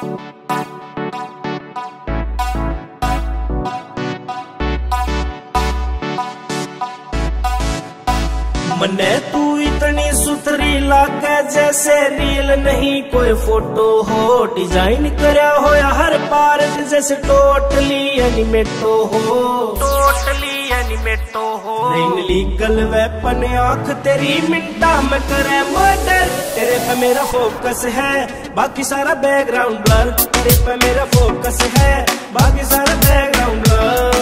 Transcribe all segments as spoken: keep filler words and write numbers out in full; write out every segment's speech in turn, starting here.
मने तू इतनी सुथरी लागे जैसे रील नहीं कोई फोटो हो। डिजाइन करया हो या हर पार्ट जैसे टोटली एनिमेटो हो। टोटली एनिमेटो हो। लीगल वेपन आंख तेरी मिनटा में करे मर्डर। तेरे पे मेरा फोकस है बाकी सारा बैकग्राउंड ब्लर। तेरे पे मेरा फोकस है बाकी सारा बैकग्राउंड ब्लर।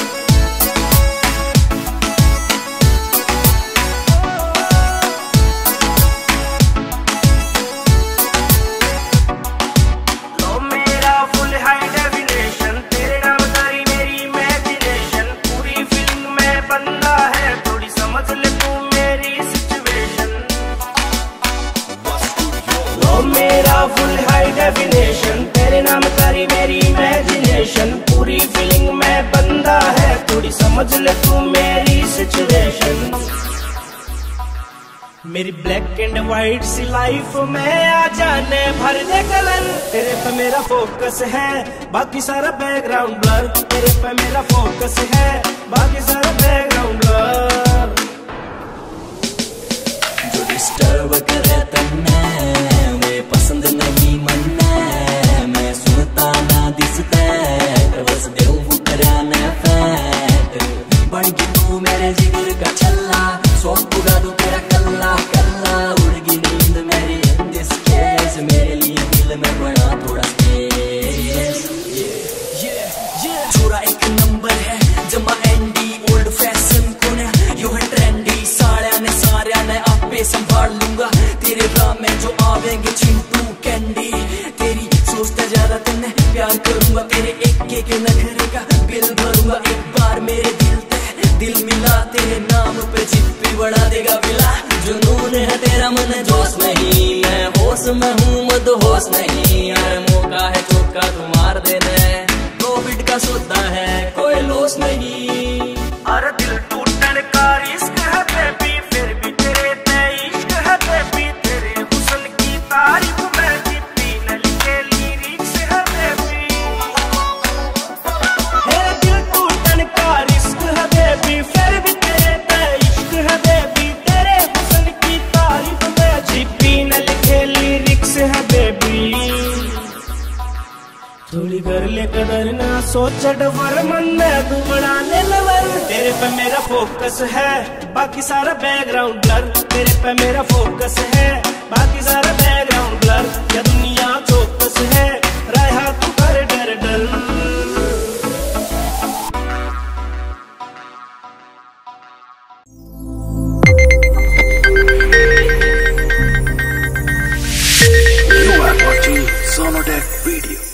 मेरा फुल हाई डेफिनेशन तेरे नाम तारी मेरी इमेजिनेशन। पूरी फीलिंग में बंदा है थोड़ी समझ ले तू मेरी सिचुएशन। मेरी ब्लैक एंड व्हाइट सी लाइफ में आ जाने भर दे कलर। तेरे पे मेरा फोकस है बाकी सारा बैकग्राउंड ब्लर। तेरे पे मेरा फोकस है बाकी सारा बैकग्राउंड ब्लर। जो डिस्टर्ब करे तन्ने पसंद नहीं मन्ने। मैं सुनता ना दिसते बस देव कराने फैट। बढ़ गई तू मेरे जिगर का छल्ला सौ पुगा दू तेरा कल्ला कल्ला। उड़गी नींद मेरी इन दिस केस मेरे लिए दिल में बड़ा थोड़ा स्पेस। छोरा एक नंबर है जमा एंडी ओल्ड फैशन कोने यू है ट्रेंडी। साड़िया ने सारिया ने आपे संभाल लूंगा तेरे राह में जो आवेंगे चिंटू कैंडी। तेरी सोचता ज्यादा तन्ने प्यार करूंगा तेरे एक एक नखरे का बिल भरूंगा। एक बार मेरे दिल ते दिल मिला तेरे नाम पे चिप्पी बढ़ा देगा बिला। जुनून है तेरा मन जोश नहीं मैं होश में हूँ मद होश नहीं। यार मौका है चौका तू मार देना कोविड का सौदा है कोई लॉस नहीं। अरे दिल टूटने का रिस्क है बेबी फिर भी तेरे पे इश्क है बेबी। तेरे हुस्न की तारीफ में जिप्पी न लिखे लिरिक्स है बेबी। मेरा दिल टूटने का रिस्क है बेबी फिर भी तेरे पे इश्क है बेबी। तेरे हुस्न की तारीफ में जिप्पी न लिखे लिरिक्स है बेबी। थोड़ी कर ले कदर ना सोच डबर मन में तू बड़ा ले लवर। तेरे पे मेरा फोकस है बाकी सारा बैकग्राउंड ब्लर। तेरे पे मेरा फोकस है बाकी सारा बैकग्राउंड ब्लर। या दुनिया चौकस है रहा तू कर डर डर। You are watching Sonodec video.